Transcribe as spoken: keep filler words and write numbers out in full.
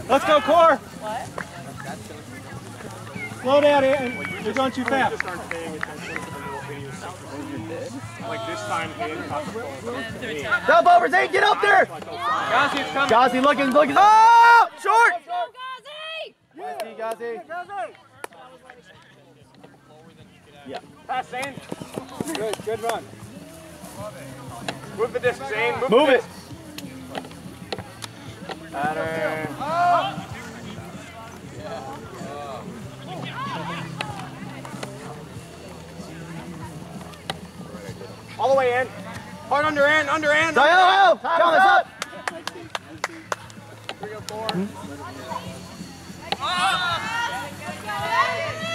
Let's go, Core. What? Slow down, Ann. You're going too fast. Just aren't paying attention to the little video like this time in Jump over, Zane, get up there! Ghazi's coming. Ghazi looking, looking. Oh! Short! Go, Ghazi! Ghazi, Ghazi. Yeah. Pass, Zane. Good, good run. Move the disc, Zane. Move, Move the it. disc. Pattern. All the way in. Hard under in, under in. Go, go, go! Thomas, up! Three or four. Hmm?